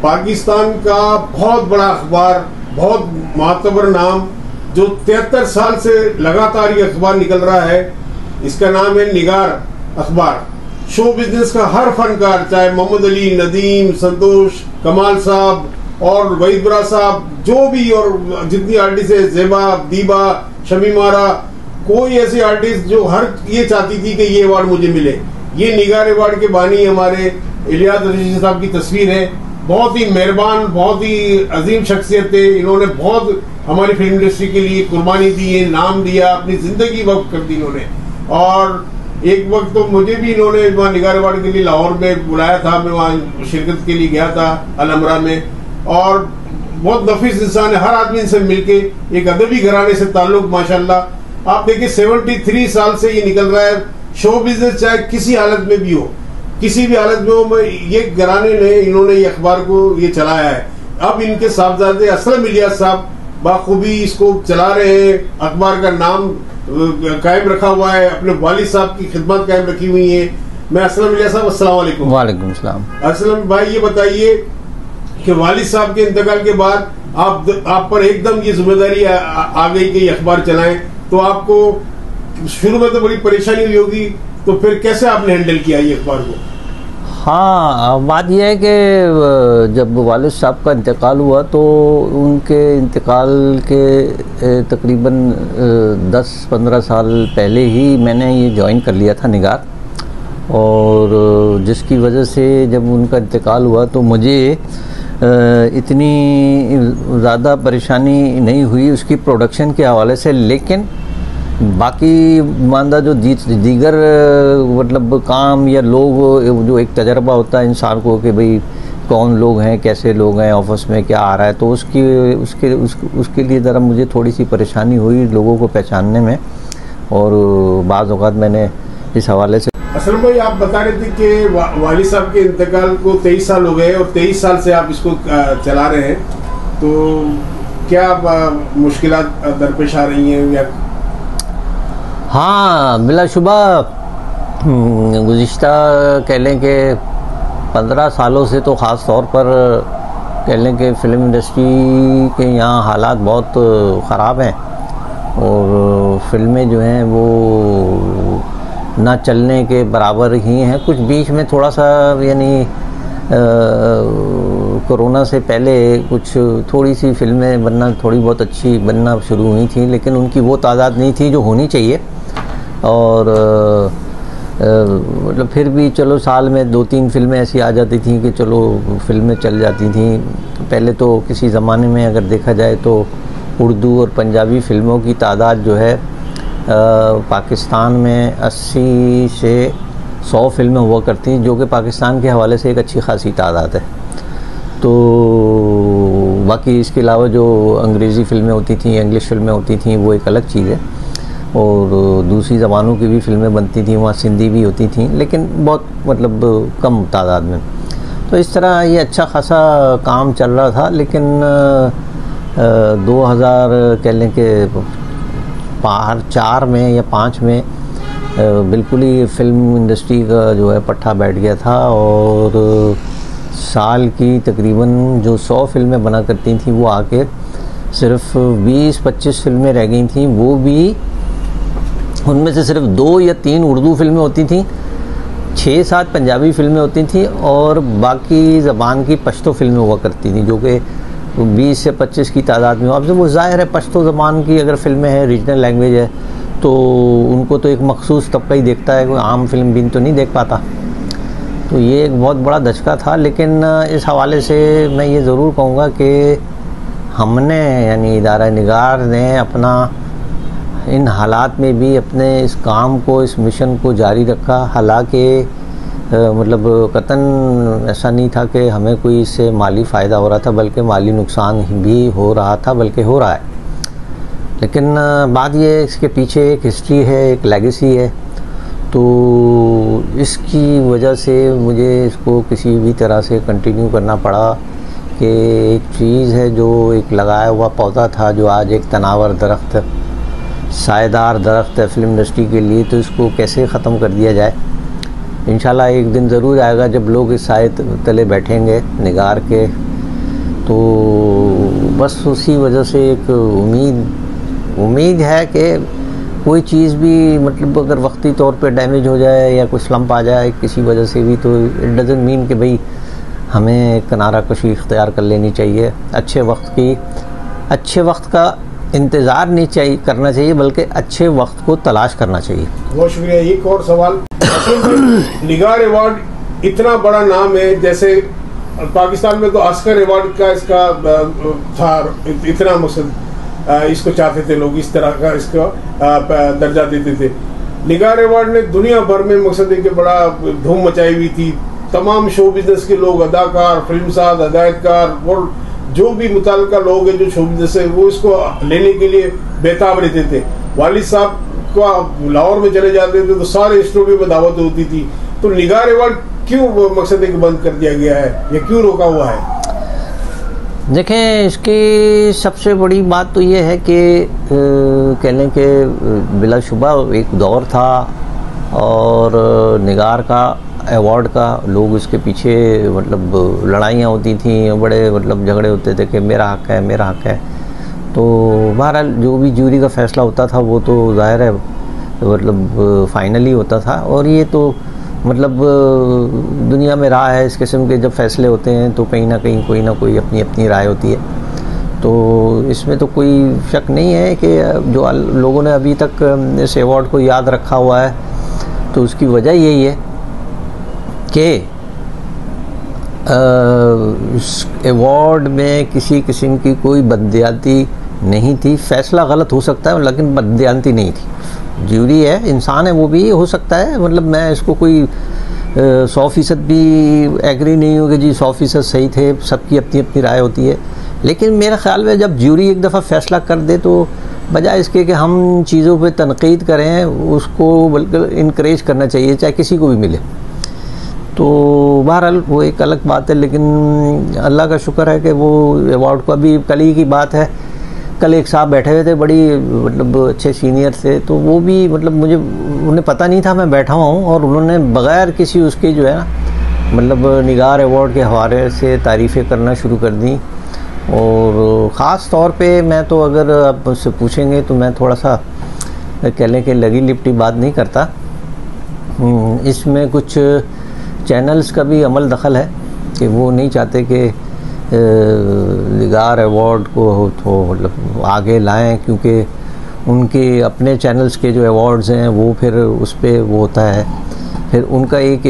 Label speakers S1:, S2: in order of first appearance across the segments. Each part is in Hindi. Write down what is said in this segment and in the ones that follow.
S1: पाकिस्तान का बहुत बड़ा अखबार, बहुत मातबर नाम, जो 73 साल से लगातार ये अखबार निकल रहा है, इसका नाम है निगार अखबार। शो बिजनेस का हर फनकार, चाहे मोहम्मद अली, नदीम, संतोष, कमाल साहब और वहीद बरा साहब, जो भी और जितनी आर्टिस्ट है, जेबा, दीबा, शमीमारा, कोई ऐसी आर्टिस्ट जो हर ये चाहती थी कि ये अवार्ड मुझे मिले। ये निगार अवार्ड के बानी हमारे इलियास रशीद साहब की तस्वीर है। बहुत ही मेहरबान, बहुत ही अजीम शख्सियत थे। इन्होंने बहुत हमारी फिल्म इंडस्ट्री के लिए कुर्बानी दी है, नाम दिया, अपनी जिंदगी वक्त कर दी इन्होंने। और एक वक्त तो मुझे भी इन्होंने वहाँ निगार अवार्ड के लिए लाहौर में बुलाया था, मैं वहाँ शिरकत के लिए गया था अलमरा में। और बहुत नफीस इंसान है, हर आदमी इनसे मिलके, एक अदबी घराने से ताल्लुक माशाल्लाह। आप देखिए 73 साल से ये निकल रहा है। शो बिजनेस चाहे किसी हालत में भी हो, किसी भी हालत में हो, ये घराने ने, इन्होंने ये अखबार को ये चलाया है। अब इनके साहबजादे असलम इलियास साहब बाखूबी इसको चला रहे हैं। अखबार का नाम कायम रखा हुआ है, अपने वालिद साहब की खिदमत कायम रखी हुई है। मैं असलम इलियास साहब, अस्सलाम वालेकुम।
S2: वालेकुम सलाम।
S1: असलम भाई, ये बताइए कि वालिद साहब के इंतकाल के बाद आप पर एकदम ये जिम्मेदारी आ गई कि ये अखबार चलाएं, तो आपको शुरू में तो बड़ी परेशानी हुई होगी, तो फिर कैसे आपने हैंडल किया ये अखबार को?
S2: हाँ, बात यह है कि जब वालिद साहब का इंतकाल हुआ तो उनके इंतकाल के तकरीबन 10-15 साल पहले ही मैंने ये ज्वाइन कर लिया था निगार। और जिसकी वजह से जब उनका इंतकाल हुआ तो मुझे इतनी ज़्यादा परेशानी नहीं हुई उसकी प्रोडक्शन के हवाले से, लेकिन बाकी मानदा जो दीगर मतलब काम या लोग, जो एक तजर्बा होता है इंसान को कि भाई कौन लोग हैं, कैसे लोग हैं, ऑफिस में क्या आ रहा है, तो उसके लिए ज़रा मुझे थोड़ी सी परेशानी हुई लोगों को पहचानने में। और बाज़ औक़ात मैंने इस हवाले से
S1: असलम भाई, आप बता रहे थे कि वालिद साहब के इंतकाल को 23 साल हो गए और 23 साल से आप इसको चला रहे हैं, तो क्या मुश्किलात दरपेश आ रही हैं या?
S2: हाँ, बिलाशुबा गुज़िश्ता कह लें कि 15 सालों से तो ख़ास तौर पर कह लें कि फ़िल्म इंडस्ट्री के यहाँ हालात बहुत ख़राब हैं और फिल्में जो हैं वो ना चलने के बराबर ही हैं। कुछ बीच में थोड़ा सा यानी कोरोना से पहले कुछ थोड़ी सी फिल्में बनना, थोड़ी बहुत अच्छी बनना शुरू हुई थी, लेकिन उनकी वो तादाद नहीं थी जो होनी चाहिए। और मतलब फिर भी चलो साल में 2-3 फिल्में ऐसी आ जाती थी कि चलो फिल्में चल जाती थी। पहले तो किसी ज़माने में अगर देखा जाए तो उर्दू और पंजाबी फ़िल्मों की तादाद जो है पाकिस्तान में 80 से 100 फिल्में हुआ करती, जो कि पाकिस्तान के हवाले से एक अच्छी खासी तादाद है। तो बाकी इसके अलावा जो अंग्रेज़ी फ़िल्में होती थी, इंग्लिश फ़िल्में होती थी, वो एक अलग चीज़ है। और दूसरी ज़बानों की भी फ़िल्में बनती थी, वहाँ सिंधी भी होती थी, लेकिन बहुत मतलब कम तादाद में। तो इस तरह ये अच्छा खासा काम चल रहा था। लेकिन 2000 कह लें कि 4 में या 5 में बिल्कुल ही फ़िल्म इंडस्ट्री का जो है पट्टा बैठ गया था और साल की तकरीबन जो 100 फिल्में बना करती थी वो आके सिर्फ 20-25 फिल्में रह गई थी। वो भी उनमें से सिर्फ 2 या 3 उर्दू फिल्में होती थी, 6-7 पंजाबी फिल्में होती थी और बाकी ज़बान की पश्तो फिल्में हुआ करती थी, जो कि 20 से 25 की तादाद में। अब वो ज़ाहिर है पश्तो ज़बान की अगर फ़िल्में हैं, रीजनल लैंग्वेज है, तो उनको तो एक मखसूस तबका ही देखता है, कोई आम फिल्म बिन तो नहीं देख पाता। तो ये एक बहुत बड़ा धचका था। लेकिन इस हवाले से मैं ये ज़रूर कहूँगा कि हमने यानी इदारा निगार ने अपना इन हालात में भी अपने इस काम को, इस मिशन को जारी रखा। हालांकि मतलब कतन ऐसा नहीं था कि हमें कोई इससे माली फ़ायदा हो रहा था, बल्कि माली नुकसान भी हो रहा था, बल्कि हो रहा है। लेकिन बात यह है इसके पीछे एक हिस्ट्री है, एक लेगेसी है। तो इसकी वजह से मुझे इसको किसी भी तरह से कंटिन्यू करना पड़ा कि एक चीज़ है जो एक लगाया हुआ पौधा था, जो आज एक तनावर दरख्त, सायेदार दरख्त है फिल्म इंडस्ट्री के लिए, तो इसको कैसे ख़त्म कर दिया जाए। इंशाल्लाह एक दिन ज़रूर आएगा जब लोग इस साए तले बैठेंगे, निगार के तो बस उसी वजह से एक उम्मीद है कि कोई चीज़ भी मतलब अगर वक्ती तौर पे डैमेज हो जाए या कोई स्लम्प आ जाए किसी वजह से भी, तो इट डज़न्ट मीन कि भाई हमें किनारा कशी इख्तियार कर लेनी चाहिए। अच्छे वक्त का इंतज़ार नहीं करना चाहिए, बल्कि अच्छे वक्त को तलाश करना चाहिए।
S1: बहुत शुक्रिया। एक और सवाल, निगार अवार्ड इतना बड़ा नाम है, जैसे पाकिस्तान में तो ऑस्कर अवार्ड का इसका था, इतना मकसद इसको चाहते थे लोग, इस तरह का इसका दर्जा देते थे। निगार अवार्ड ने दुनिया भर में मकसद है कि बड़ा धूम मचाई हुई थी। तमाम शो बिजनेस के लोग, अदाकार, फिल्मसाज, हदायतकार और जो भी मुताल्लिका लोग हैं जो शो बिजनेस है, वो इसको लेने के लिए बेताब रहते थे। वालिद साहब को लाहौर में चले जाते थे तो सारे स्टूडियो में दावत होती थी। तो निगार अवार्ड क्यों मकसद है कि बंद कर दिया गया है या क्यों रोका हुआ है?
S2: देखें, इसकी सबसे बड़ी बात तो ये है कि कहने के बिलाशुबा एक दौर था और निगार का अवार्ड का लोग इसके पीछे मतलब लड़ाइयाँ होती थी, बड़े मतलब झगड़े होते थे कि मेरा हक है, मेरा हक है। तो बहरहाल जो भी जूरी का फ़ैसला होता था वो तो ज़ाहिर है मतलब फाइनली होता था, और ये तो मतलब दुनिया में रहा है इस किस्म के जब फ़ैसले होते हैं तो कहीं ना कहीं कोई ना कोई अपनी अपनी राय होती है। तो इसमें तो कोई शक नहीं है कि जो लोगों ने अभी तक इस अवार्ड को याद रखा हुआ है तो उसकी वजह यही है कि इस अवार्ड में किसी किस्म की कोई बददियांती नहीं थी। फ़ैसला गलत हो सकता है लेकिन बददियांती नहीं थी। ज्यूरी है, इंसान है, वो भी हो सकता है, मतलब मैं इसको कोई 100% भी एग्री नहीं हूँ कि जी 100% सही थे, सबकी अपनी अपनी राय होती है। लेकिन मेरे ख्याल में जब ज्यूरी एक दफ़ा फ़ैसला कर दे तो बजाय इसके कि हम चीज़ों पे तनकीद करें, उसको बल्कि इनकरेज करना चाहिए, चाहे किसी को भी मिले। तो बहरहाल वो एक अलग बात है, लेकिन अल्लाह का शुक्र है कि वो अवार्ड को अभी कल ही की बात है, कल एक साहब बैठे हुए थे, बड़ी मतलब अच्छे सीनियर थे, तो वो भी मतलब मुझे उन्हें पता नहीं था मैं बैठा हुआ हूँ, और उन्होंने बग़ैर किसी उसके जो है ना मतलब निगार अवार्ड के हवाले से तारीफ़ें करना शुरू कर दी। और ख़ास तौर पे मैं तो अगर आप मुझसे पूछेंगे तो मैं थोड़ा सा कह लें कि लगी लिपटी बात नहीं करता। इसमें कुछ चैनल्स का भी अमल दखल है कि वो नहीं चाहते कि निगार अवार्ड को तो मतलब आगे लाएं, क्योंकि उनके अपने चैनल्स के जो अवार्ड्स हैं वो फिर उस पर वो होता है, फिर उनका एक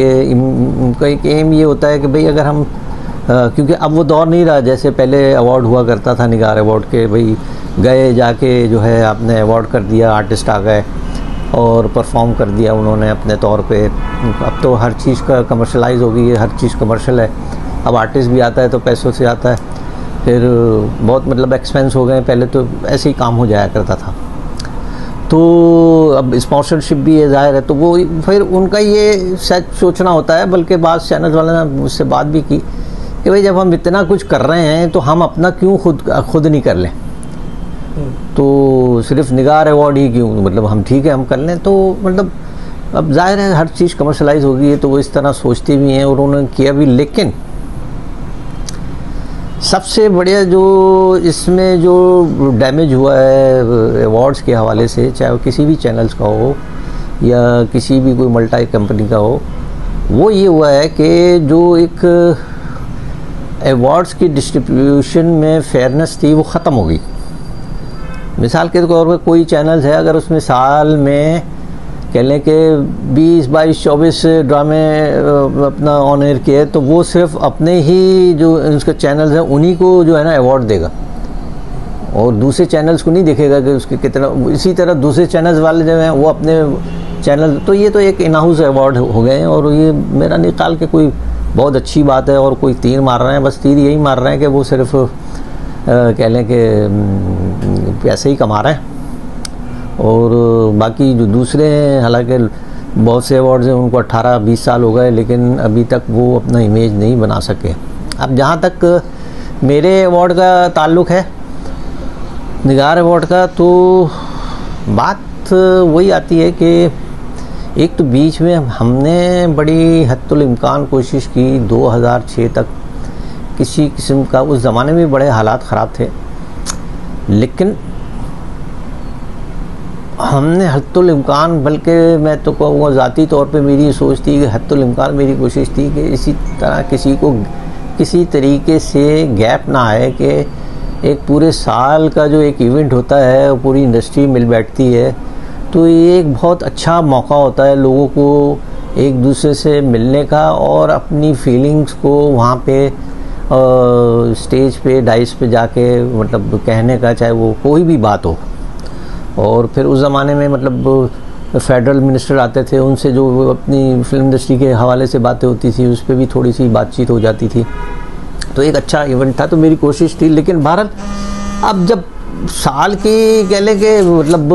S2: एम ये होता है कि भाई अगर हम क्योंकि अब वो दौर नहीं रहा जैसे पहले अवार्ड हुआ करता था निगार अवार्ड के, भाई गए जाके जो है आपने अवार्ड कर दिया, आर्टिस्ट आ गए और परफॉर्म कर दिया उन्होंने अपने तौर पे। अब तो हर चीज़ का कमर्शलाइज हो गई है, हर चीज़ कमर्शियल है। अब आर्टिस्ट भी आता है तो पैसों से आता है, फिर बहुत मतलब एक्सपेंस हो गए, पहले तो ऐसे ही काम हो जाया करता था। तो अब स्पॉन्सरशिप भी है ज़ाहिर है, तो वो फिर उनका ये सच सोचना होता है। बल्कि बाद चैनल वाले ने मुझसे बात भी की कि भाई जब हम इतना कुछ कर रहे हैं तो हम अपना क्यों खुद नहीं कर लें, तो सिर्फ निगार अवार्ड ही क्यों, मतलब हम ठीक है हम कर लें। तो मतलब अब जाहिर है हर चीज़ कमर्शलाइज हो गई है तो वो इस तरह सोचते भी हैं और उन्होंने किया भी। लेकिन सबसे बढ़िया जो इसमें जो डैमेज हुआ है अवार्ड्स के हवाले से, चाहे वो किसी भी चैनल्स का हो या किसी भी कोई मल्टी कंपनी का हो, वो ये हुआ है कि जो एक अवार्ड्स की डिस्ट्रीब्यूशन में फेयरनेस थी वो ख़त्म हो गई। मिसाल के तौर पर कोई चैनल्स है, अगर उसमें साल में कह लें कि 20, 22, 24 ड्रामे अपना ऑन एयर किए, तो वो सिर्फ अपने ही जो उसके चैनल्स हैं उन्हीं को जो है ना अवार्ड देगा और दूसरे चैनल्स को नहीं देखेगा कि उसके कितना। इसी तरह दूसरे चैनल्स वाले जो हैं वो अपने चैनल, तो ये तो एक इन हाउस अवार्ड हो गए हैं। और ये मेरा निकाल के कोई बहुत अच्छी बात है और कोई तीर मार रहे हैं, बस तीर यही मार रहे हैं कि वो सिर्फ कह लें कि पैसे ही कमा रहे हैं, और बाकी जो दूसरे हैं, हालांकि बहुत से अवार्ड्स हैं उनको 18-20 साल हो गए लेकिन अभी तक वो अपना इमेज नहीं बना सके। अब जहाँ तक मेरे अवार्ड का ताल्लुक़ है, निगार अवार्ड का, तो बात वही आती है कि एक तो बीच में हमने बड़ी हद्दुल इम्कान कोशिश की 2006 तक किसी किस्म का, उस ज़माने में बड़े हालात ख़राब थे, लेकिन हमने हद्दुल इम्कान, बल्कि मैं तो कहूँगा ज़ाती तौर पे मेरी सोच थी कि हद्दुल इम्कान मेरी कोशिश थी कि इसी तरह किसी को किसी तरीके से गैप ना आए कि एक पूरे साल का जो एक इवेंट होता है वो पूरी इंडस्ट्री मिल बैठती है, तो ये एक बहुत अच्छा मौका होता है लोगों को एक दूसरे से मिलने का और अपनी फीलिंग्स को वहाँ पे स्टेज पे डाइस पे जाके मतलब कहने का, चाहे वो कोई भी बात हो। और फिर उस ज़माने में मतलब फेडरल मिनिस्टर आते थे, उनसे जो अपनी फिल्म इंडस्ट्री के हवाले से बातें होती थी उस पर भी थोड़ी सी बातचीत हो जाती थी, तो एक अच्छा इवेंट था। तो मेरी कोशिश थी, लेकिन भारत अब जब साल की कह लें कि मतलब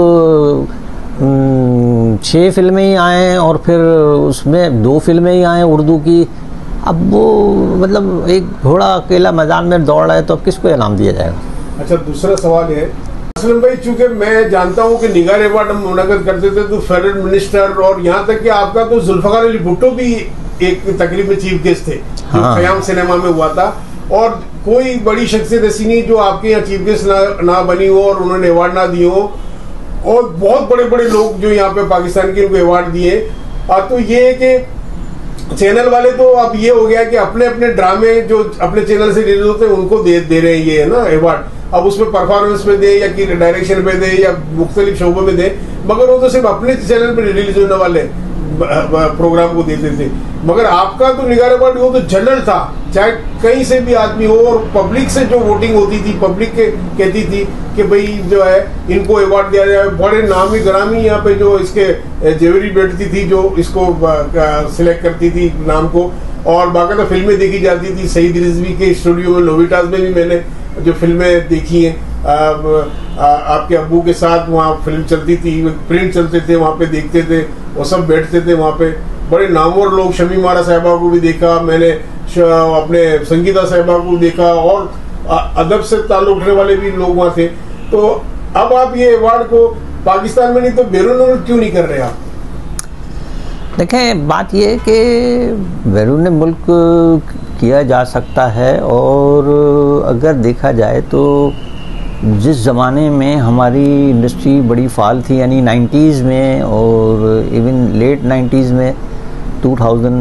S2: 6 फिल्में ही आए और फिर उसमें 2 फिल्में ही आए उर्दू की, अब वो मतलब एक घोड़ा अकेला मैदान में दौड़ रहा है, तो अब किसको इनाम दिया जाएगा।
S1: अच्छा, दूसरा सवाल है असलम भाई, चूंकि मैं जानता हूं कि निगार अवार्ड हम मुनक़द करते थे तो फेडरल मिनिस्टर और यहाँ तक कि आपका तो जुल्फ़िकार अली भुट्टो भी एक तकरीब में चीफ गेस्ट थे, जो क़याम सिनेमा में हुआ था, और कोई बड़ी शख्सियत ऐसी नहीं जो आपके यहाँ चीफ गेस्ट ना बनी हो और उन्होंने अवार्ड ना दिए हो, और बहुत बड़े बड़े लोग जो यहाँ पे पाकिस्तान के उनको अवार्ड दिए। तो ये है कि चैनल वाले तो अब ये हो गया कि अपने अपने ड्रामे जो अपने चैनल से रिलीज होते हैं उनको दे रहे हैं ये है ना अवार्ड, अब उसमें परफॉर्मेंस में दे या कि डायरेक्शन में दे या मुख्तलिफ शोबों में दे, मगर वो तो सिर्फ अपने चैनल पर रिलीज होने वाले प्रोग्राम को देते थे। मगर आपका तो निगार अवार्ड वो तो जनरल था, चाहे कहीं से भी आदमी हो, और पब्लिक से जो वोटिंग होती थी, पब्लिक के कहती थी कि भाई जो है इनको अवार्ड दिया जाए। बड़े नामी ग्रामी यहाँ पे जो इसके जेवरी बैठती थी जो इसको सिलेक्ट करती थी नाम को, और बाकायदा फिल्में देखी जाती थी। सईद रिजवी के स्टूडियो में नोविटास में भी मैंने जो फिल्में देखी हैं, आपके अब्बू के साथ वहाँ फिल्म चलती थी, प्रिंट चलते थे, वहाँ पे देखते थे, वो सब बैठते थे वहाँ पे। बड़े नामवर लोग, शमी मारा साहिबा को भी देखा मैंने, अपने संगीता साहिबा को देखा, और अदब से ताल्लुक रखने वाले भी लोग वहाँ थे। तो अब आप ये अवार्ड को पाकिस्तान में नहीं तो बैरून मुल्क क्यों नहीं कर रहे आप?
S2: देखें, बात ये है कि बैरून मुल्क किया जा सकता है, और अगर देखा जाए तो जिस ज़माने में हमारी इंडस्ट्री बड़ी फाल थी, यानी 90s में और इवन लेट 90s में, 2000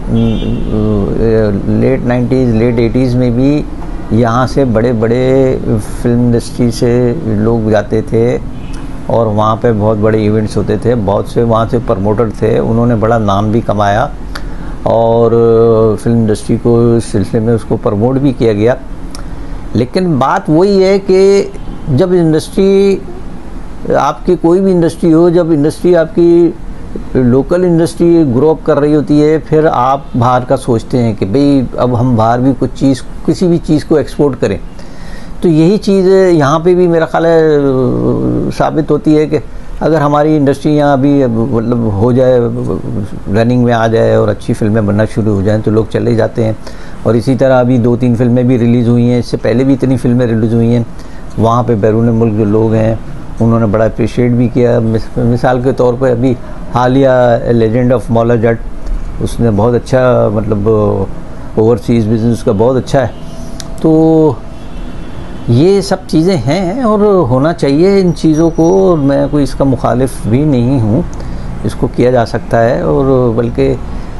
S2: लेट 90s लेट 80s में भी यहाँ से बड़े बड़े फिल्म इंडस्ट्री से लोग जाते थे और वहाँ पे बहुत बड़े इवेंट्स होते थे। बहुत से वहाँ से प्रमोटर थे, उन्होंने बड़ा नाम भी कमाया और फिल्म इंडस्ट्री को इस सिलसिले में उसको प्रमोट भी किया गया। लेकिन बात वही है कि जब इंडस्ट्री आपकी, कोई भी इंडस्ट्री हो, जब इंडस्ट्री आपकी लोकल इंडस्ट्री ग्रो अप कर रही होती है, फिर आप बाहर का सोचते हैं कि भाई अब हम बाहर भी कुछ चीज़, किसी भी चीज़ को एक्सपोर्ट करें। तो यही चीज़ यहाँ पे भी मेरा ख्याल है साबित होती है कि अगर हमारी इंडस्ट्री यहाँ अभी मतलब हो जाए, रनिंग में आ जाए और अच्छी फिल्में बनना शुरू हो जाएं, तो लोग चले जाते हैं। और इसी तरह अभी 2-3 फिल्में भी रिलीज़ हुई हैं, इससे पहले भी इतनी फिल्में रिलीज़ हुई हैं, वहाँ पे बैरून मुल्क जो लोग हैं उन्होंने बड़ा अप्रिशिएट भी किया। मिसाल के तौर पे अभी हालिया लेजेंड ऑफ मौला जट, उसने बहुत अच्छा मतलब ओवरसीज़ बिजनेस का बहुत अच्छा है। तो ये सब चीज़ें हैं और होना चाहिए इन चीज़ों को, और मैं कोई इसका मुखालिफ भी नहीं हूँ, इसको किया जा सकता है। और बल्कि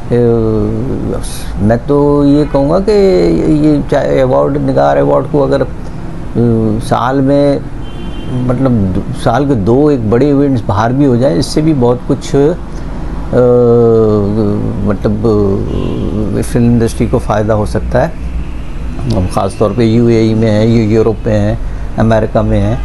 S2: मैं तो ये कहूँगा कि ये चाहे अवार्ड, निगार अवार्ड को अगर साल में मतलब साल के 2 एक बड़े इवेंट्स बाहर भी हो जाए, इससे भी बहुत कुछ मतलब फिल्म इंडस्ट्री को फ़ायदा हो सकता है। ख़ास तौर पे यूएई में है, यूरोप में है, अमेरिका में है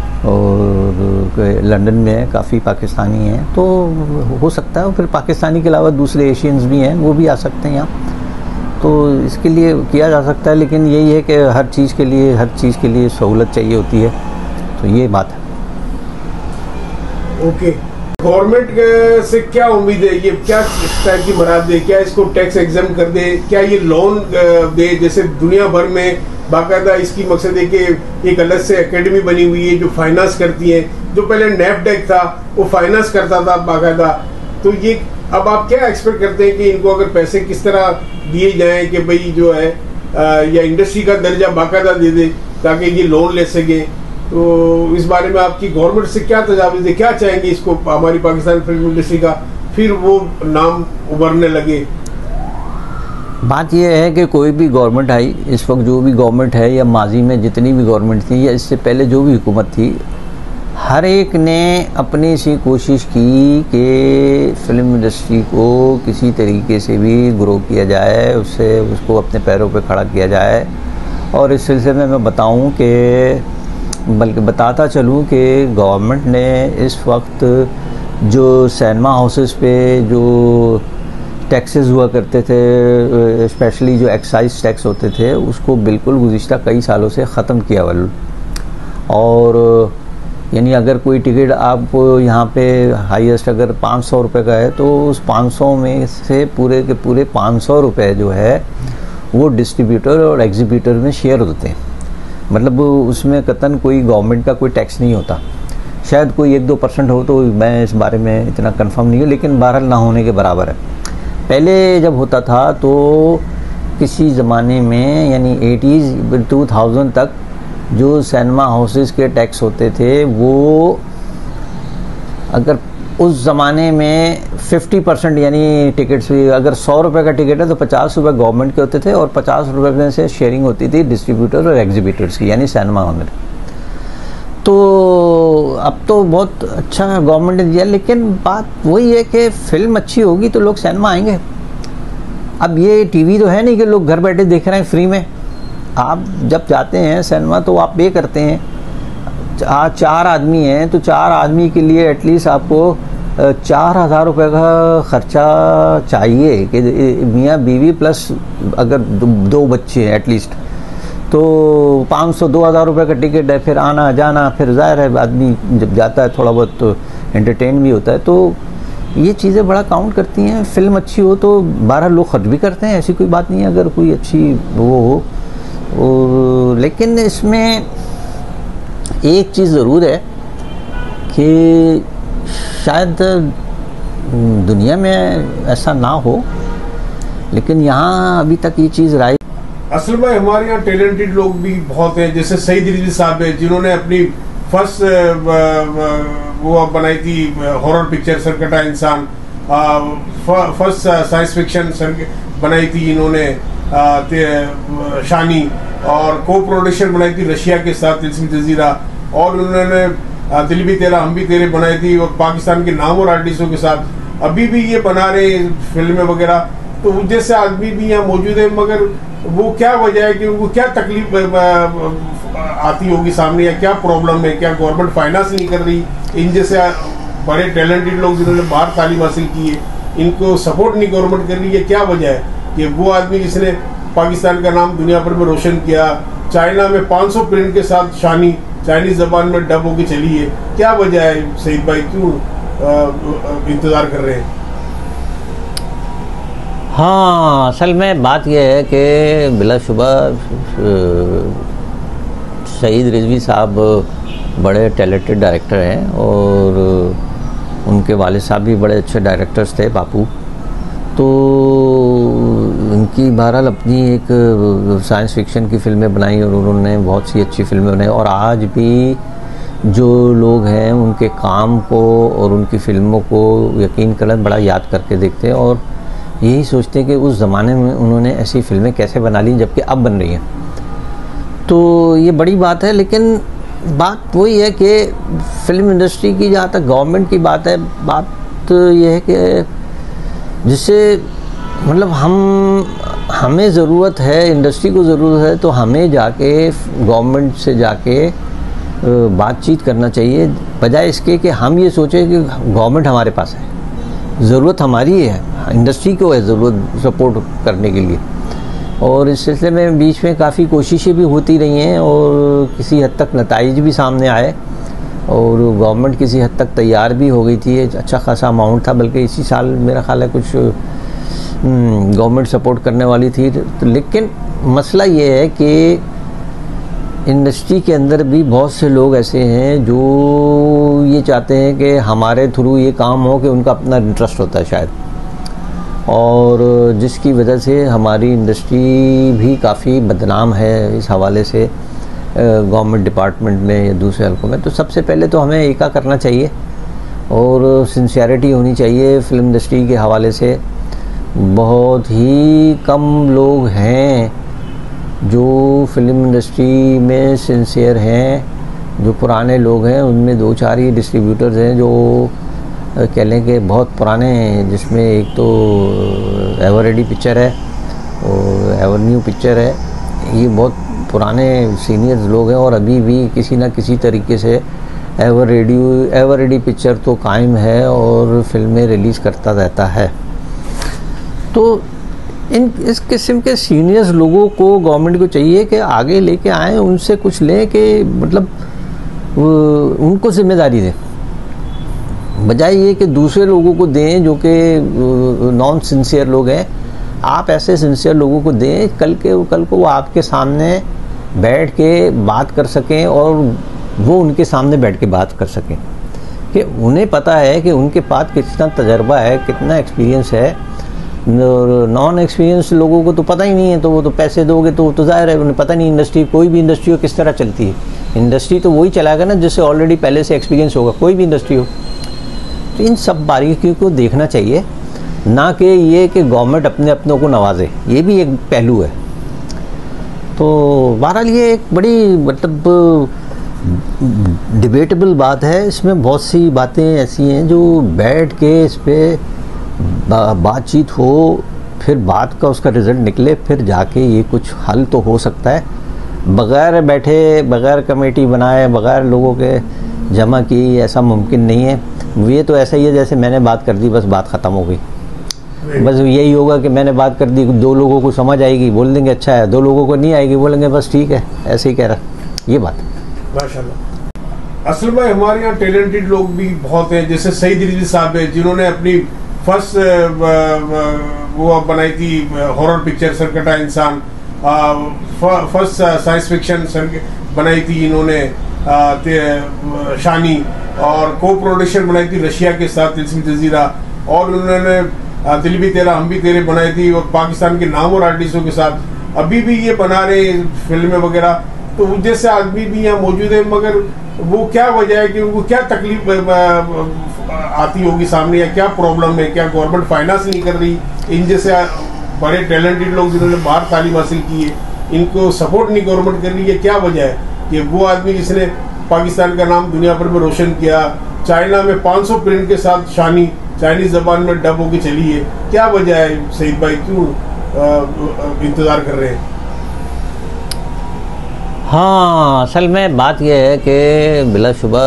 S2: और लंदन में है, काफ़ी पाकिस्तानी हैं, तो हो सकता है। और फिर पाकिस्तानी के अलावा दूसरे एशियंस भी हैं, वो भी आ सकते हैं यहाँ, तो इसके लिए किया जा सकता है। लेकिन यही है कि हर चीज़ के लिए सहूलत चाहिए होती है, तो ये बात है।
S1: ओके, गवर्नमेंट से क्या उम्मीद है? ये क्या इस टाइप की मराद दे? क्या इसको टैक्स एग्जाम कर दे? क्या ये लोन दे? जैसे दुनिया भर में बाकायदा इसकी मकसद है कि एक अलग से एकेडमी बनी हुई है जो फाइनेंस करती है, जो पहले नेफडेक था वो फाइनेंस करता था बाकायदा। तो ये अब आप क्या एक्सपेक्ट करते हैं कि इनको अगर पैसे किस तरह दिए जाएं कि भाई जो है या इंडस्ट्री का दर्जा बाकायदा दे दे ताकि ये लोन ले सके। तो इस बारे में आपकी गवर्नमेंट से क्या तजावीज़ है, क्या चाहेंगे इसको हमारी पाकिस्तान फिल्म इंडस्ट्री का फिर वो नाम उभरने लगे?
S2: बात यह है कि कोई भी गवर्नमेंट आई, इस वक्त जो भी गवर्नमेंट है या माजी में जितनी भी गवर्नमेंट थी या इससे पहले जो भी हुकूमत थी, हर एक ने अपनी सी कोशिश की कि फ़िल्म इंडस्ट्री को किसी तरीके से भी ग्रो किया जाए, उसको अपने पैरों पे खड़ा किया जाए। और इस सिलसिले में मैं बताऊं कि बल्कि बताता चलूं कि गवर्नमेंट ने इस वक्त जो सिनेमा हाउसेस पे जो टैक्सेस हुआ करते थे, स्पेशली जो एक्साइज टैक्स होते थे, उसको बिल्कुल गुज़िश्ता कई सालों से ख़त्म किया हुआ। और यानी अगर कोई टिकट आपको यहाँ पे हाईएस्ट अगर 500 रुपये का है तो उस 500 में से पूरे के पूरे 500 रुपये जो है वो डिस्ट्रीब्यूटर और एग्जीब्यूटर में शेयर होते हैं। मतलब उसमें कतन कोई गवर्नमेंट का कोई टैक्स नहीं होता। शायद कोई 1-2% हो, तो मैं इस बारे में इतना कंफर्म नहीं हूँ, लेकिन बहरहाल ना होने के बराबर है। पहले जब होता था तो किसी ज़माने में यानी 80s 2000 तक जो सिनेमा हाउसेस के टैक्स होते थे वो अगर उस ज़माने में 50% यानी टिकट्स भी अगर 100 रुपये का टिकट है तो 50 रुपये गवर्नमेंट के होते थे और 50 रुपये में से शेयरिंग होती थी डिस्ट्रीब्यूटर और एग्जीब्यूटर्स की, यानी सिनेमा ओनर। तो अब तो बहुत अच्छा गवर्नमेंट ने दिया, लेकिन बात वही है कि फ़िल्म अच्छी होगी तो लोग सिनेमा आएंगे। अब ये टीवी तो है नहीं कि लोग घर बैठे देख रहे हैं फ्री में। आप जब जाते हैं सिनेमा तो आप पे करते हैं। 4 आदमी हैं तो 4 आदमी के लिए एटलीस्ट आपको 4000 रुपये का ख़र्चा चाहिए कि मियाँ बीवी प्लस अगर 2 बच्चे हैं एटलीस्ट, तो 500-2000 रुपये का टिकट है, फिर आना जाना, फिर ज़ाहिर है आदमी जब जाता है थोड़ा बहुत तो एंटरटेन भी होता है। तो ये चीज़ें बड़ा काउंट करती हैं। फ़िल्म अच्छी हो तो 12 लोग खर्च भी करते हैं, ऐसी कोई बात नहीं है अगर कोई अच्छी वो हो। लेकिन इसमें एक चीज़ ज़रूर है कि शायद दुनिया में ऐसा ना हो, लेकिन यहाँ अभी तक ये चीज़ राय।
S1: असल में हमारे यहाँ टैलेंटेड लोग भी बहुत हैं, जैसे सईद रिजवी साहब है जिन्होंने अपनी फर्स्ट वो बनाई थी हॉरर पिक्चर सरकटा इंसान, फर्स्ट साइंस फिक्शन बनाई थी इन्होंने शानी, और को प्रोडक्शन बनाई थी रशिया के साथ तिलस्मी जजीरा, और उन्होंने दिल भी तेरा हम भी तेरे बनाई थी और पाकिस्तान के नामवर आर्टिस्टों के साथ अभी भी ये बना रहे फिल्में वगैरह। तो जैसे आदमी भी यहाँ मौजूद है, मगर वो क्या वजह है कि उनको क्या तकलीफ आती होगी सामने, या क्या प्रॉब्लम है? क्या गवर्नमेंट फाइनेंस नहीं कर रही? इन जैसे बड़े टैलेंटेड लोग जिन्होंने बाहर तालीम हासिल की है, इनको सपोर्ट नहीं गवर्नमेंट कर रही है? क्या वजह है कि वो आदमी जिसने पाकिस्तान का नाम दुनिया भर में रोशन किया, चाइना में 500 प्रिंट के साथ शानी चाइनीज ज़बान में डब होकर चली है, क्या वजह है सईद भाई, क्यों इंतज़ार कर रहे हैं?
S2: हाँ, असल में बात यह है कि बिलाशुबा सईद रिजवी साहब बड़े टैलेंटेड डायरेक्टर हैं और उनके वालिद साहब भी बड़े अच्छे डायरेक्टर्स थे, बापू। तो उनकी बहरहाल अपनी एक साइंस फिक्शन की फ़िल्में बनाई और उन्होंने बहुत सी अच्छी फ़िल्में बनाई, और आज भी जो लोग हैं उनके काम को और उनकी फ़िल्मों को यकीन करें बड़ा याद करके देखते हैं और यही सोचते हैं कि उस ज़माने में उन्होंने ऐसी फ़िल्में कैसे बना ली जबकि अब बन रही हैं। तो ये बड़ी बात है। लेकिन बात वही है कि फ़िल्म इंडस्ट्री की जहाँ तक गवर्नमेंट की बात है, बात यह है कि जिससे मतलब हमें ज़रूरत है, इंडस्ट्री को ज़रूरत है, तो हमें जाके गवर्नमेंट से जाके बातचीत करना चाहिए, बजाय इसके कि हम ये सोचें कि गवर्नमेंट हमारे पास है। ज़रूरत हमारी है, इंडस्ट्री को है ज़रूरत सपोर्ट करने के लिए। और इस सिलसिले में बीच में काफ़ी कोशिशें भी होती रही हैं और किसी हद तक नताइज भी सामने आए और गवर्नमेंट किसी हद तक तैयार भी हो गई थी। अच्छा खासा अमाउंट था, बल्कि इसी साल मेरा ख्याल है कुछ गवर्नमेंट सपोर्ट करने वाली थी। तो लेकिन मसला ये है कि इंडस्ट्री के अंदर भी बहुत से लोग ऐसे हैं जो ये चाहते हैं कि हमारे थ्रू ये काम हो, कि उनका अपना इंटरेस्ट होता है शायद। और जिसकी वजह से हमारी इंडस्ट्री भी काफ़ी बदनाम है इस हवाले से गवर्नमेंट डिपार्टमेंट में या दूसरे हल्कों में। तो सबसे पहले तो हमें एका करना चाहिए और सिंसियरिटी होनी चाहिए फिल्म इंडस्ट्री के हवाले से। बहुत ही कम लोग हैं जो फिल्म इंडस्ट्री में सिंसियर हैं, जो पुराने लोग हैं। उनमें 2-4 ही डिस्ट्रीब्यूटर्स हैं जो कह लें कि बहुत पुराने हैं, जिसमें एक तो एवररेडी पिक्चर है और एवेन्यू पिक्चर है। ये बहुत पुराने सीनियर्स लोग हैं और अभी भी किसी न किसी तरीके से एवररेडी पिक्चर तो कायम है और फिल्में रिलीज़ करता रहता है। तो इस किस्म के सीनियर्स लोगों को गवर्नमेंट को चाहिए कि आगे लेके आएँ, उनसे कुछ लें कि मतलब उनको जिम्मेदारी दें, बजाय ये कि दूसरे लोगों को दें जो कि नॉन सिंसियर लोग हैं। आप ऐसे सिंसियर लोगों को दें कल को वो आपके सामने बैठ के बात कर सकें और वो उनके सामने बैठ के बात कर सकें कि उन्हें पता है कि उनके पास कितना तजर्बा है, कितना एक्सपीरियंस है। नॉन एक्सपीरियंस लोगों को तो पता ही नहीं है, तो वो तो पैसे दोगे तो ज़ाहिर है उन्हें पता नहीं इंडस्ट्री, कोई भी इंडस्ट्री हो किस तरह चलती है। इंडस्ट्री तो वही चलाएगा ना जिससे ऑलरेडी पहले से एक्सपीरियंस होगा, कोई भी इंडस्ट्री हो। तो इन सब बारीकियों को देखना चाहिए, ना कि ये कि गवर्नमेंट अपनों को नवाजे, ये भी एक पहलू है। तो बहरहाल ये एक बड़ी मतलब डिबेटेबल बात है। इसमें बहुत सी बातें ऐसी हैं जो बैठ के इस पर बातचीत हो, फिर बात का उसका रिज़ल्ट निकले, फिर जाके ये कुछ हल तो हो सकता है। बग़ैर बैठे, बग़ैर कमेटी बनाए, बग़ैर लोगों के जमा की ऐसा मुमकिन नहीं है। ये तो ऐसा ही है जैसे मैंने बात कर दी, बस बात ख़त्म हो गई। बस यही होगा कि मैंने बात कर दी, 2 लोगों को समझ आएगी, बोल देंगे अच्छा है, 2 लोगों को नहीं आएगी, बोलेंगे बस ठीक है, ऐसे ही कह रहा। ये बात
S1: माशाल्लाह। असल में हमारे यहाँ टैलेंटेड लोग भी बहुत हैं, जैसे सईद रिजवी साहब है जिन्होंने अपनी फर्स्ट वो बनाई थी हॉरर पिक्चर सरकटा इंसान, फर्स्ट साइंस फिक्शन बनाई थी इन्होंने शानी, और को प्रोडक्शन बनाई थी रशिया के साथ तिलस्म जजीरा, और उन्होंने दिल भी तेरा हम भी तेरे बनाई थी और पाकिस्तान के नाम और आर्टिस्टों के साथ। अभी भी ये बना रहे फिल्में वगैरह। तो जैसे आदमी भी यहाँ मौजूद है, मगर वो क्या वजह है कि उनको क्या तकलीफ आती होगी सामने, या क्या प्रॉब्लम है, क्या गवर्नमेंट फाइनेंस नहीं कर रही? इन जैसे बड़े टैलेंटेड लोग जिन्होंने बाहर तालीम हासिल की है, इनको सपोर्ट नहीं गवर्नमेंट कर रही है, क्या वजह है? कि वो आदमी जिसने पाकिस्तान का नाम दुनिया भर में रोशन किया, चाइना में 500 प्रिंट के साथ शानी चाइनीज जबान में डब होकर चली है, क्या वजह है सईद भाई, क्यों इंतज़ार कर रहे हैं?
S2: हाँ, असल में बात यह है कि बिलाशुबा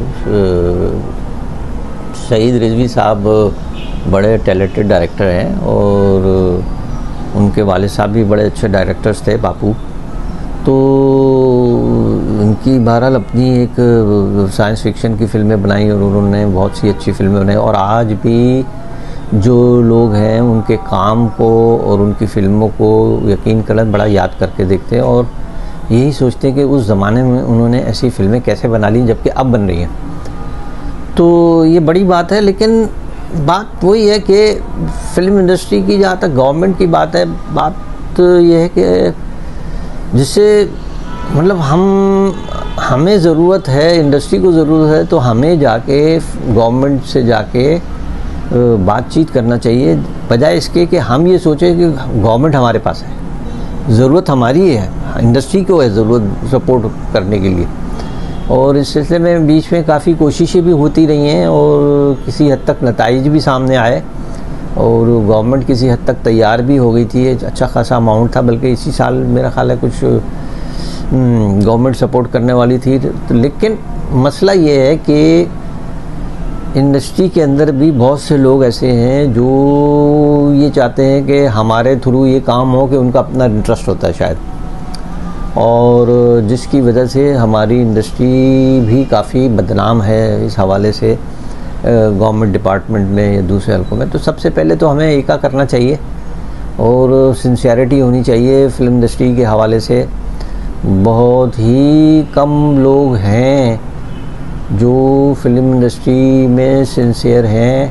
S2: सईद रिजवी साहब बड़े टैलेंटेड डायरेक्टर हैं और उनके वालिद साहब भी बड़े अच्छे डायरेक्टर्स थे, बापू। तो उनकी बहरहाल अपनी एक साइंस फिक्शन की फ़िल्में बनाई और उन्होंने बहुत सी अच्छी फ़िल्में बनाई, और आज भी जो लोग हैं उनके काम को और उनकी फ़िल्मों को यकीन करें बड़ा याद करके देखते हैं और यही सोचते हैं कि उस ज़माने में उन्होंने ऐसी फ़िल्में कैसे बना ली जबकि अब बन रही हैं। तो ये बड़ी बात है। लेकिन बात वही है कि फ़िल्म इंडस्ट्री की जहाँ तक गवर्नमेंट की बात है, बात ये है कि जिससे मतलब हमें ज़रूरत है, इंडस्ट्री को ज़रूरत है, तो हमें जाके गवर्नमेंट से जाके बातचीत करना चाहिए, बजाय इसके कि हम ये सोचें कि गवर्नमेंट हमारे पास है। ज़रूरत हमारी है, इंडस्ट्री को है ज़रूरत सपोर्ट करने के लिए। और इस सिलसिले में बीच में काफ़ी कोशिशें भी होती रही हैं और किसी हद तक नताइज भी सामने आए और गवर्नमेंट किसी हद तक तैयार भी हो गई थी। अच्छा खासा अमाउंट था, बल्कि इसी साल मेरा ख्याल है कुछ गवर्नमेंट सपोर्ट करने वाली थी। तो लेकिन मसला ये है कि इंडस्ट्री के अंदर भी बहुत से लोग ऐसे हैं जो ये चाहते हैं कि हमारे थ्रू ये काम हो, कि उनका अपना इंटरेस्ट होता है शायद, और जिसकी वजह से हमारी इंडस्ट्री भी काफ़ी बदनाम है इस हवाले से गवर्नमेंट डिपार्टमेंट में या दूसरे हल्कों में। तो सबसे पहले तो हमें एका करना चाहिए और सिंसियरिटी होनी चाहिए फिल्म इंडस्ट्री के हवाले से। बहुत ही कम लोग हैं जो फिल्म इंडस्ट्री में सिंसियर हैं,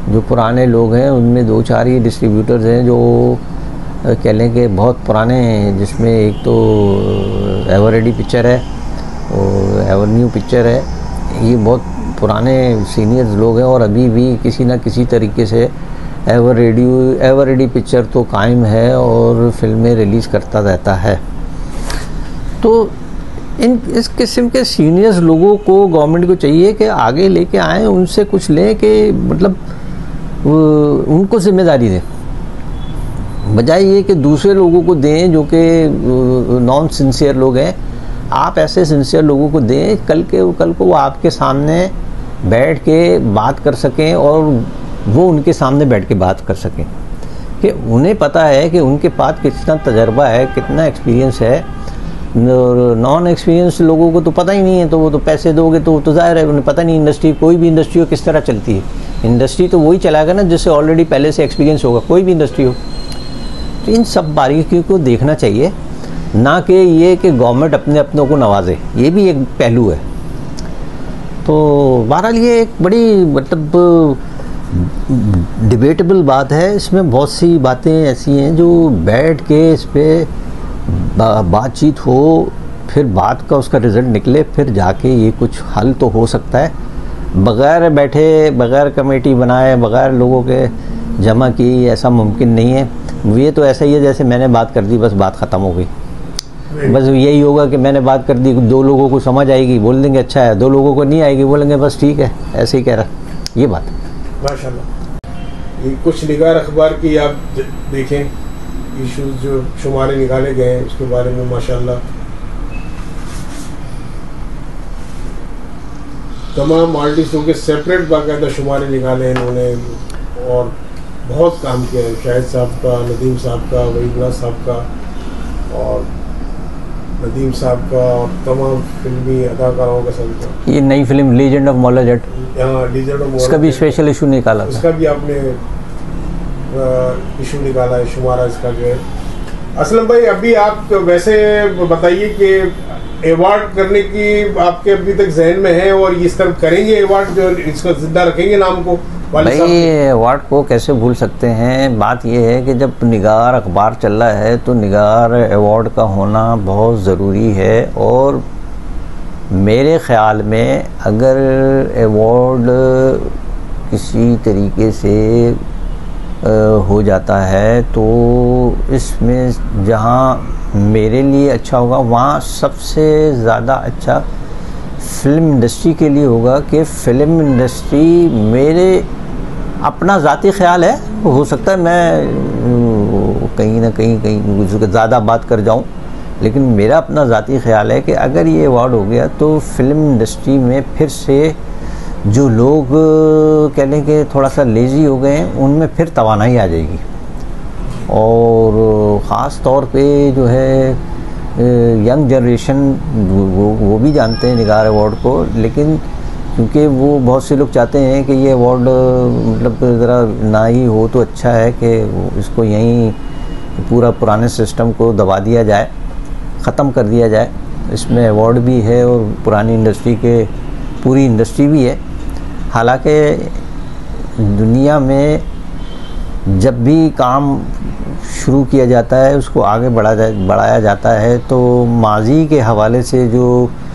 S2: जो पुराने लोग हैं उनमें 2-4 ही डिस्ट्रीब्यूटर्स हैं जो कह लें कि बहुत पुराने हैं, जिसमें एक तो एवररेडी पिक्चर है और एवरन्यू पिक्चर है। ये बहुत पुराने सीनियर्स लोग हैं और अभी भी किसी ना किसी तरीके से एवररेडी पिक्चर तो कायम है और फिल्में रिलीज़ करता रहता है। तो इस किस्म के सीनियर्स लोगों को गवर्नमेंट को चाहिए कि आगे लेके आएँ, उनसे कुछ लें कि मतलब उनको जिम्मेदारी दें, बजाय ये कि दूसरे लोगों को दें जो कि नॉन सिंसियर लोग हैं। आप ऐसे सिंसियर लोगों को दें कल को वो आपके सामने बैठ के बात कर सकें और वो उनके सामने बैठ के बात कर सकें कि उन्हें पता है कि उनके पास कितना तजर्बा है, कितना एक्सपीरियंस है। नॉन एक्सपीरियंस लोगों को तो पता ही नहीं है, तो वो तो पैसे दोगे तो ज़ाहिर है उन्हें पता नहीं इंडस्ट्री, कोई भी इंडस्ट्री हो किस तरह चलती है। इंडस्ट्री तो वही चलाएगा ना जिससे ऑलरेडी पहले से एक्सपीरियंस होगा, कोई भी इंडस्ट्री हो। तो इन सब बारीकियों को देखना चाहिए, ना कि ये कि गवर्नमेंट अपनों को नवाजे, ये भी एक पहलू है। तो बहरहाल ये एक बड़ी मतलब डिबेटेबल बात है। इसमें बहुत सी बातें ऐसी हैं जो बैठ के इस पर बातचीत हो, फिर बात का उसका रिज़ल्ट निकले, फिर जाके ये कुछ हल तो हो सकता है। बग़ैर बैठे, बग़ैर कमेटी बनाए, बग़ैर लोगों के जमा की ऐसा मुमकिन नहीं है। ये तो ऐसा ही है जैसे मैंने बात कर दी, बस बात ख़त्म हो गई। बस यही होगा कि मैंने बात कर दी, 2 लोगों को समझ आएगी, बोल देंगे अच्छा है, 2 लोगों को नहीं आएगी, बोलेंगे बस ठीक है, ऐसे ही कह रहा। ये बात
S1: माशाल्लाह। ये कुछ निगार अखबार की आप देखें, इश्यूज जो शुमारे निकाले गए हैं उसके बारे में माशाल्लाह तमाम आर्टिस्टों के सेपरेट बाकायदा शुमारे निकाले हैं इन्होंने और बहुत काम किया है। शाहिद साहब का, नदीम साहब का, वहीदुल्लाह साहब का और नदीम साहब का और तमाम फिल्मी अदाकारों का सबका।
S2: ये नई film legend of Maula Jatt,
S1: हाँ लीजेंड ऑफ मौला,
S2: उसका भी स्पेशल इशू निकाला,
S1: उसका भी आपने इशू निकाला है, शुमारा इसका जो है। असलम भाई अभी आप वैसे बताइए कि अवार्ड करने की आपके अभी तक जहन में है और इस तरफ करेंगे अवार्ड, जो इसको जिंदा रखेंगे नाम को?
S2: भाई अवार्ड को कैसे भूल सकते हैं। बात यह है कि जब निगार अखबार चल रहा है तो निगार अवार्ड का होना बहुत ज़रूरी है। और मेरे ख़्याल में अगर अवार्ड किसी तरीके से हो जाता है तो इसमें जहाँ मेरे लिए अच्छा होगा वहाँ सबसे ज़्यादा अच्छा फ़िल्म इंडस्ट्री के लिए होगा कि फ़िल्म इंडस्ट्री, मेरे अपना ज़ाती ख़्याल है, हो सकता है मैं कहीं ना कहीं ज़्यादा बात कर जाऊं, लेकिन मेरा अपना ज़ाती ख़्याल है कि अगर ये अवार्ड हो गया तो फ़िल्म इंडस्ट्री में फिर से जो लोग कह लें कि थोड़ा सा लेज़ी हो गए हैं उनमें फिर तवानाई आ जाएगी। और ख़ास तौर पे जो है यंग जनरेशन वो भी जानते हैं निगार अवार्ड को, लेकिन क्योंकि वो बहुत से लोग चाहते हैं कि ये अवार्ड मतलब ज़रा ना ही हो तो अच्छा है कि इसको यहीं पूरा पुराने सिस्टम को दबा दिया जाए, ख़त्म कर दिया जाए। इसमें अवार्ड भी है और पुरानी इंडस्ट्री के पूरी इंडस्ट्री भी है। हालांकि दुनिया में जब भी काम शुरू किया जाता है उसको आगे बढ़ाया जाता है तो माजी के हवाले से जो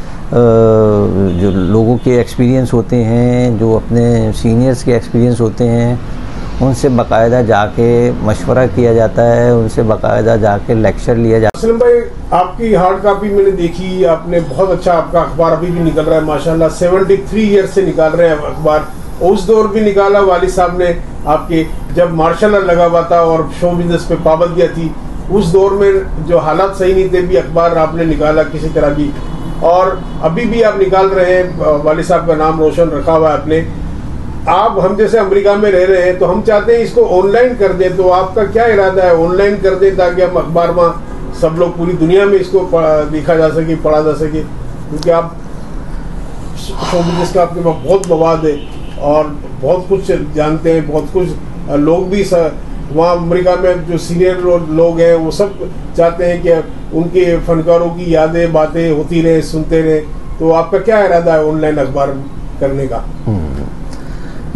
S2: लोगों के एक्सपीरियंस होते हैं, जो अपने सीनियर्स के एक्सपीरियंस होते हैं, उनसे बाकायदा जाके मशवरा किया जाता है, उनसे बाकायदा जाके लेक्चर लिया जाता है।
S1: असलम भाई आपकी हार्ड कॉपी मैंने देखी, आपने बहुत अच्छा, आपका अखबार अभी भी निकल रहा है माशाल्लाह, 73 ईयर से निकाल रहे हैं अखबार। उस दौर भी निकाला वालिद साहब ने आपके, जब मार्शल लॉ लगा हुआ था और शो बिजनेस पे पाबंदियाँ थी, उस दौर में जो हालात सही नहीं थे भी अखबार आपने निकाला किसी तरह भी, और अभी भी आप निकाल रहे हैं। वालिद साहब का नाम रोशन रखा हुआ है आपने। आप हम जैसे अमेरिका में रह रहे हैं तो हम चाहते हैं इसको ऑनलाइन कर दें, तो आपका क्या इरादा है? ऑनलाइन कर दें ताकि हम अखबार में सब लोग पूरी दुनिया में इसको देखा जा सके, पढ़ा जा सके, क्योंकि आप शो बिजनेस का आपके पास बहुत मवाद है और बहुत कुछ जानते हैं, बहुत कुछ लोग भी वहाँ अमेरिका में जो सीनियर लोग हैं वो सब चाहते हैं कि उनके फनकारों की यादें, बातें होती रहे, सुनते रहे। तो आपका क्या इरादा है ऑनलाइन अखबार करने का?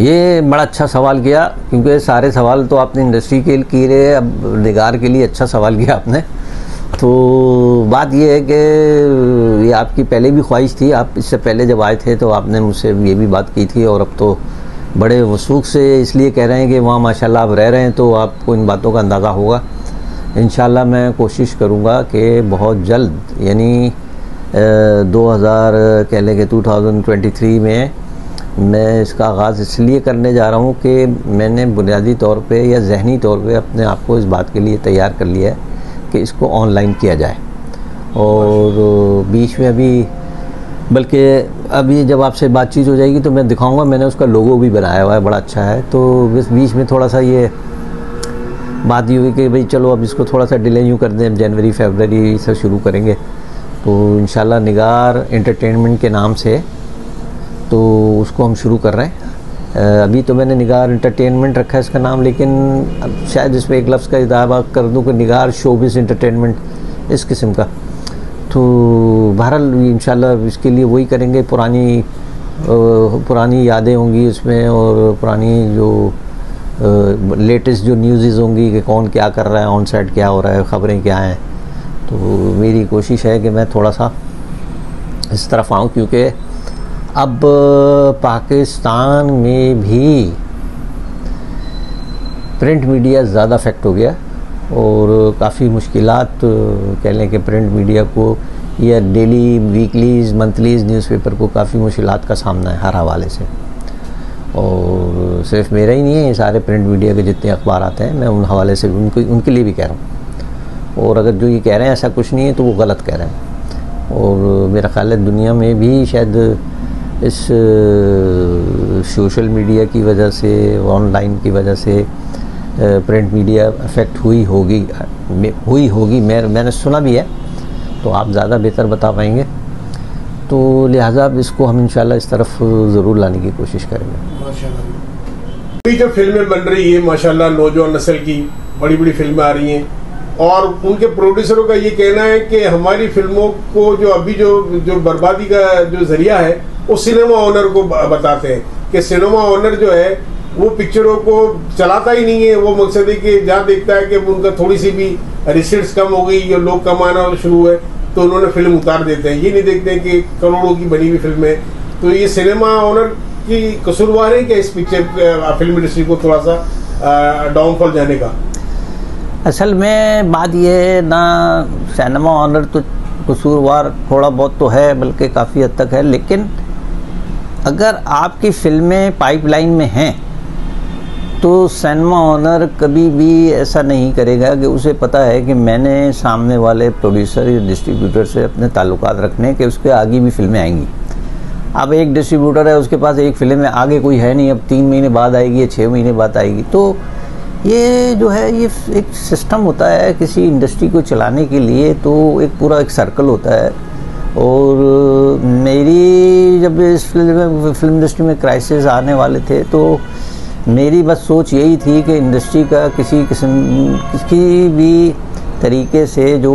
S2: ये बड़ा अच्छा सवाल किया, क्योंकि सारे सवाल तो आपने इंडस्ट्री के लिए, अब निगार के लिए अच्छा सवाल किया आपने। तो बात ये है कि ये आपकी पहले भी ख्वाहिश थी, आप इससे पहले जब आए थे तो आपने मुझसे ये भी बात की थी, और अब तो बड़े वसूख से इसलिए कह रहे हैं कि वहाँ माशाल्लाह आप रह रहे हैं, तो आपको इन बातों का अंदाज़ा होगा। इंशाल्लाह मैं कोशिश करूँगा कि बहुत जल्द, यानी 2000 कह लें कि 2023 में मैं इसका आगाज़ इसलिए करने जा रहा हूँ कि मैंने बुनियादी तौर पे या ज़हनी तौर पे अपने आप को इस बात के लिए तैयार कर लिया है कि इसको ऑनलाइन किया जाए। और बीच में अभी, बल्कि अभी जब आपसे बातचीत हो जाएगी तो मैं दिखाऊंगा, मैंने उसका लोगो भी बनाया हुआ है, बड़ा अच्छा है। तो इस बीच में थोड़ा सा ये बात ये हुई कि भाई चलो अब इसको थोड़ा सा डिले यूँ कर दें, अब जनवरी फरवरी से शुरू करेंगे। तो इंशाल्लाह निगार एंटरटेनमेंट के नाम से तो उसको हम शुरू कर रहे हैं। अभी तो मैंने निगार एंटरटेनमेंट रखा है इसका नाम, लेकिन अब शायद इसमें एक लफ्ज़ का इजाफा कर दूं कि निगार शोबिज़ एंटरटेनमेंट, इस किस्म का। तो बहरहाल इंशाल्लाह इसके लिए वही करेंगे, पुरानी यादें होंगी उसमें, और पुरानी जो लेटेस्ट जो न्यूज़ होंगी कि कौन क्या कर रहा है, ऑन साइड क्या हो रहा है, ख़बरें क्या हैं। तो मेरी कोशिश है कि मैं थोड़ा सा इस तरफ आऊँ, क्योंकि अब पाकिस्तान में भी प्रिंट मीडिया ज़्यादा अफेक्ट हो गया, और काफ़ी मुश्किलात कह लें कि प्रिंट मीडिया को या डेली वीकलीज़ मंथलीज़ न्यूज़पेपर को काफ़ी मुश्किलात का सामना है हर हवाले से। और सिर्फ मेरा ही नहीं है, ये सारे प्रिंट मीडिया के जितने अखबार आते हैं, मैं उन हवाले से उनके लिए भी कह रहा हूँ। और अगर जो ये कह रहे हैं ऐसा कुछ नहीं है तो वो गलत कह रहे हैं। और मेरा ख्याल है दुनिया में भी शायद इस सोशल मीडिया की वजह से, ऑनलाइन की वजह से प्रिंट मीडिया अफेक्ट हुई होगी। मैंने सुना भी है, तो आप ज़्यादा बेहतर बता पाएंगे। तो लिहाजा अब इसको हम इंशाल्लाह इस तरफ ज़रूर लाने की कोशिश करेंगे।
S1: माशाल्लाह अभी जो फिल्में बन रही है माशाल्लाह, नौजवान नस्ल की बड़ी बड़ी फिल्में आ रही हैं, और उनके प्रोड्यूसरों का ये कहना है कि हमारी फिल्मों को जो अभी जो बर्बादी का जो जरिया है वो सिनेमा ओनर को बताते हैं कि सिनेमा ओनर जो है वो पिक्चरों को चलाता ही नहीं है। वो मकसद है कि जहाँ देखता है कि उनका थोड़ी सी भी रिसीट्स कम हो गई या लोग कमाना शुरू है तो उन्होंने फिल्म उतार देते हैं। ये नहीं देखते हैं कि करोड़ों की बनी हुई फिल्म है। तो ये सिनेमा ओनर की कसूरवार है कि इस पिक्चर फिल्म इंडस्ट्री को थोड़ा सा डाउनफॉल जाने का?
S2: असल में बात यह है ना, सिनेमा ऑनर तो कसूरवार थोड़ा बहुत तो है, बल्कि काफ़ी हद तक है। लेकिन अगर आपकी फिल्में पाइपलाइन में हैं तो सिनेमा ऑनर कभी भी ऐसा नहीं करेगा कि उसे पता है कि मैंने सामने वाले प्रोड्यूसर या डिस्ट्रीब्यूटर से अपने ताल्लुकात रखने के उसके आगे भी फिल्में आएंगी। अब एक डिस्ट्रीब्यूटर है, उसके पास एक फिल्म है, आगे कोई है नहीं, अब 3 महीने बाद आएगी या 6 महीने बाद आएगी। तो ये जो है ये एक सिस्टम होता है किसी इंडस्ट्री को चलाने के लिए, तो एक पूरा एक सर्कल होता है। और मेरी जब इस फिल्म इंडस्ट्री में क्राइसिस आने वाले थे तो मेरी बस सोच यही थी कि इंडस्ट्री का किसी भी तरीके से जो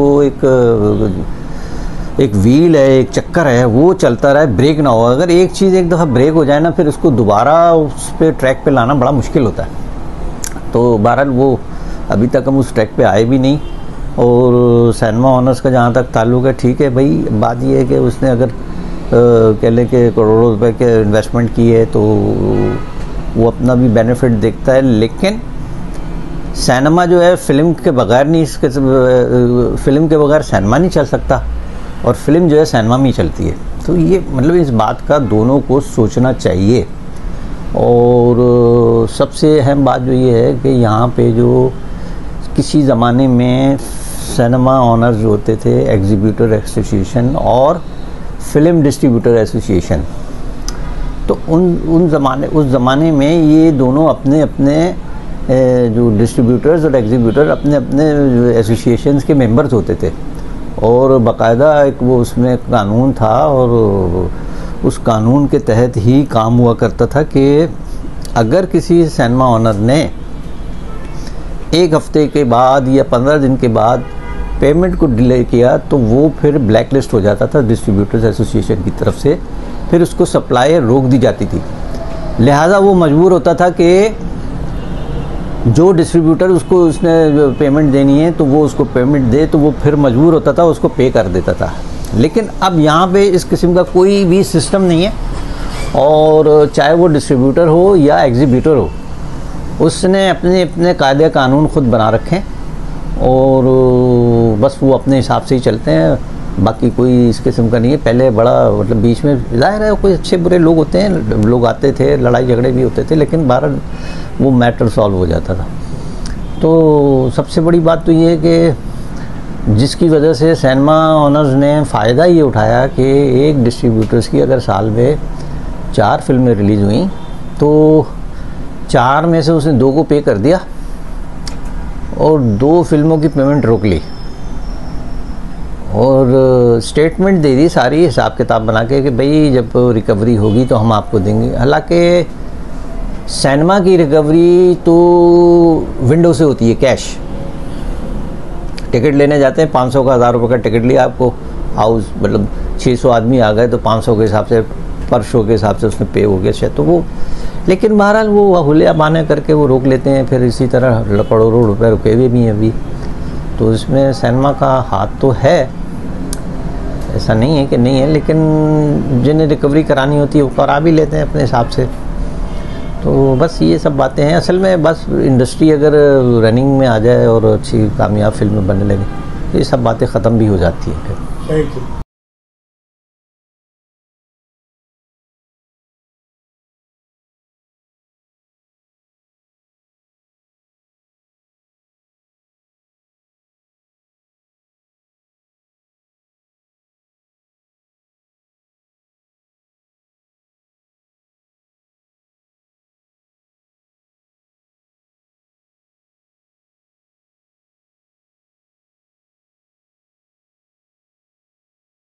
S2: एक व्हील है, एक चक्कर है, वो चलता रहे, ब्रेक ना हो। अगर एक चीज़ एक दफ़ा ब्रेक हो जाए ना, फिर उसको दोबारा उस पर ट्रैक पे लाना बड़ा मुश्किल होता है। तो बहरहाल वो अभी तक हम उस ट्रैक पे आए भी नहीं। और सिनेमा ऑनर्स का जहाँ तक ताल्लुक है, ठीक है भाई, बात ये है कि उसने अगर कह लें कि करोड़ों रुपए के इन्वेस्टमेंट की है तो वो अपना भी बेनिफिट देखता है। लेकिन सिनेमा जो है फिल्म के बगैर नहीं, फिल्म के बगैर सिनेमा नहीं चल सकता, और फिल्म जो है सिनेमा में ही चलती है। तो ये मतलब इस बात का दोनों को सोचना चाहिए। और सबसे अहम बात जो ये है कि यहाँ पे जो किसी ज़माने में सिनेमा ऑनर्स जो होते थे, एग्जीब्यूटर एसोसिएशन और फिल्म डिस्ट्रीब्यूटर एसोसिएशन, तो उस ज़माने में ये दोनों अपने अपने जो डिस्ट्रीब्यूटर्स और एग्जीब्यूटर अपने अपने एसोसिएशंस के मेंबर्स होते थे। और बाकायदा एक वो उसमें कानून था, और उस कानून के तहत ही काम हुआ करता था कि अगर किसी सिनेमा ऑनर ने 1 हफ्ते के बाद या 15 दिन के बाद पेमेंट को डिले किया तो वो फिर ब्लैक लिस्ट हो जाता था डिस्ट्रीब्यूटर्स एसोसिएशन की तरफ से, फिर उसको सप्लाई रोक दी जाती थी। लिहाजा वो मजबूर होता था कि जो डिस्ट्रीब्यूटर उसको उसने पेमेंट देनी है तो वो उसको पेमेंट दे, तो वो फिर मजबूर होता था उसको पे कर देता था। लेकिन अब यहाँ पे इस किस्म का कोई भी सिस्टम नहीं है, और चाहे वो डिस्ट्रीब्यूटर हो या एग्जीब्यूटर हो, उसने अपने अपने कायदे कानून खुद बना रखे हैं और बस वो अपने हिसाब से ही चलते हैं, बाकी कोई इस किस्म का नहीं है। पहले बड़ा मतलब बीच में ज़ाहिर है कोई अच्छे बुरे लोग होते हैं, लोग आते थे, लड़ाई झगड़े भी होते थे, लेकिन बहरहाल वो मैटर सॉल्व हो जाता था। तो सबसे बड़ी बात तो ये है कि जिसकी वजह से सिनेमा ओनर्स ने फ़ायदा ये उठाया कि एक डिस्ट्रीब्यूटर्स की अगर साल में 4 फिल्में रिलीज़ हुई तो 4 में से उसने 2 को पे कर दिया और 2 फिल्मों की पेमेंट रोक ली और स्टेटमेंट दे दी सारी हिसाब किताब बना के कि भाई जब रिकवरी होगी तो हम आपको देंगे। हालांकि सिनेमा की रिकवरी तो विंडो से होती है, कैश। टिकट लेने जाते हैं, 500 का 1000 रुपये का टिकट लिया आपको, हाउस मतलब 600 आदमी आ गए तो 500 के हिसाब से पर शो के हिसाब से उसमें पे हो गया शायद। तो वो लेकिन बहरहाल वो हुलिया बाने करके वो रोक लेते हैं, फिर इसी तरह करोड़ों रुपए रुके हुए भी हैं अभी। तो इसमें सिनेमा का हाथ तो है, ऐसा नहीं है कि नहीं है, लेकिन जिन्हें रिकवरी करानी होती है वो करा भी लेते हैं अपने हिसाब से। तो बस ये सब बातें हैं। असल में बस इंडस्ट्री अगर रनिंग में आ जाए और अच्छी कामयाब फिल्में बनने लगे तो ये सब बातें ख़त्म भी हो जाती हैं फिर।
S1: Thank you.